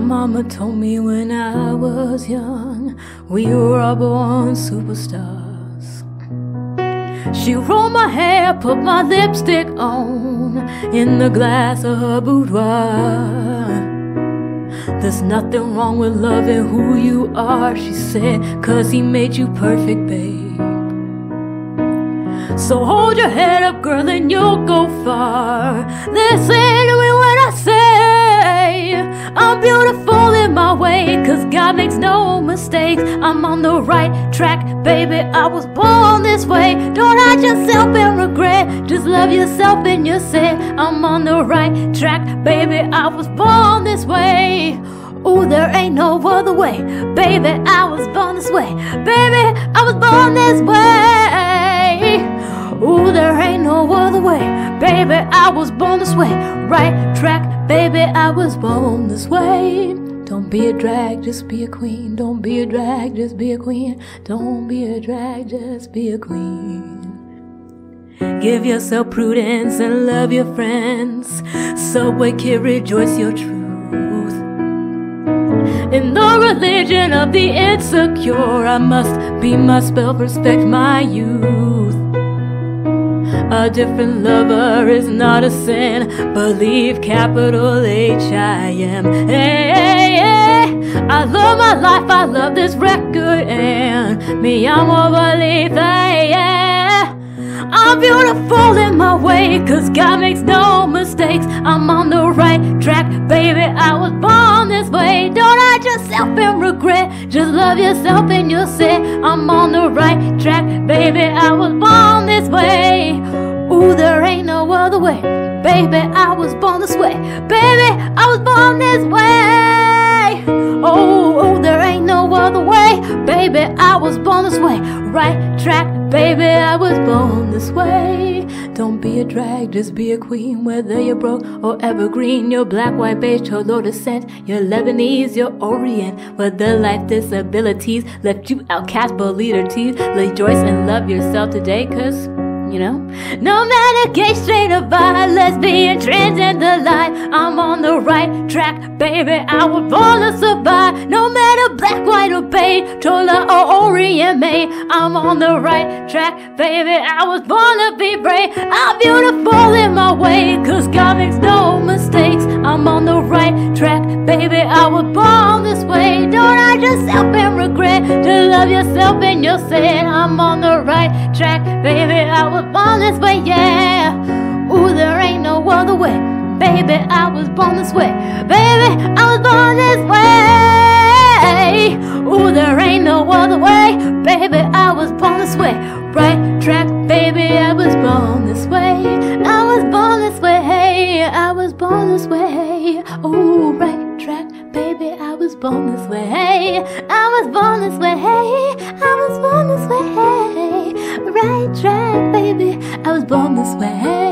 mama told me when I was young, we were all born superstars. She rolled my hair, put my lipstick on, in the glass of her boudoir. There's nothing wrong with loving who you are, she said, 'cause he made you perfect, babe. So hold your head up, girl, and you'll go far. Listen to me when I say I'm beautiful in my way, 'cause God makes no mistakes. I'm on the right track, baby, I was born this way. Don't hide yourself in regret, just love yourself and you say I'm on the right track, baby, I was born this way. Ooh, there ain't no other way, baby, I was born this way. Baby, I was born this way. Ooh, there ain't no other way, baby, I was born this way. Right track, baby, I was born this way. Don't be a drag, just be a queen. Don't be a drag, just be a queen. Don't be a drag, just be a queen. Give yourself prudence and love your friends. Subway kid, rejoice your truth. In the religion of the insecure, I must be myself, respect my youth. A different lover is not a sin, believe capital H-I-M. Hey, hey, hey. I love my life, I love this record, and me, I'm a believer, yeah. I'm beautiful in my way, 'cause God makes no mistakes. I'm on the right track, baby, I was born this way. Don't hide yourself in regret, just love yourself and you'll say I'm on the right track, baby, I was born this way. Ooh, there ain't no other way, baby, I was born this way. Baby, I was born this way. Oh, there ain't no other way, baby, I was born this way. Right track, baby, I was born this way. Don't be a drag, just be a queen. Whether you're broke or evergreen, you're black, white, beige, or low descent, you're Lebanese, you're Orient. Whether life disabilities left you outcast but leader teeth, rejoice and love yourself today, 'cause you know, no matter gay, straight or bi, lesbian, transgender life, I'm on the right track, baby, I was born to survive. No matter black, white or beige, Chola or Orient made, I'm on the right track, baby, I was born to be brave. I'm beautiful in my way, 'cause God makes no mistakes. I'm on the right track, baby, I was born this way. Don't hide yourself in regret, just love yourself and you'll say I'm on the right track, baby, I was born this way, yeah. Ooh, there ain't no other way, baby, I was born this way. Baby, I was born this way. Ooh, there ain't no other way, baby, I was born this way. Right track, baby, I was born this way. I was born this way, I was born this way. Ooh, right track, baby, I was born this way. I was born this way, I was born this way. Right track, baby, I was born this way.